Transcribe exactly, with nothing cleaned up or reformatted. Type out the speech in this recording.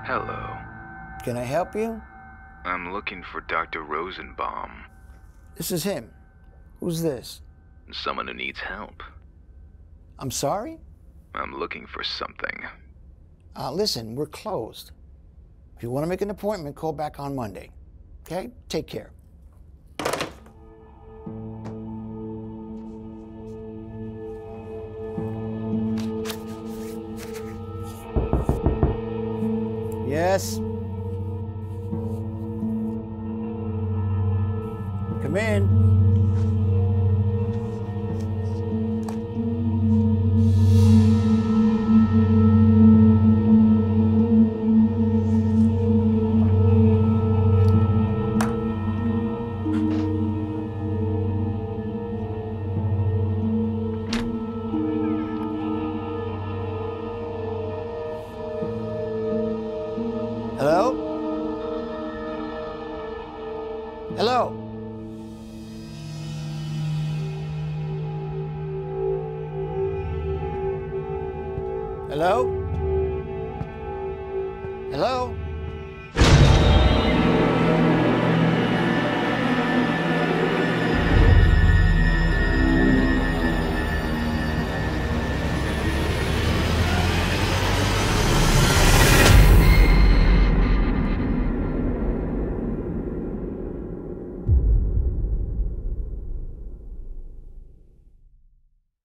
Hello. Can I help you? I'm looking for Doctor Rosenbaum. This is him. Who's this? Someone who needs help. I'm sorry? I'm looking for something. Uh, listen, we're closed. If you want to make an appointment, call back on Monday. Okay? Take care. Yes? Come in. Hello? Hello? Hello? Hello?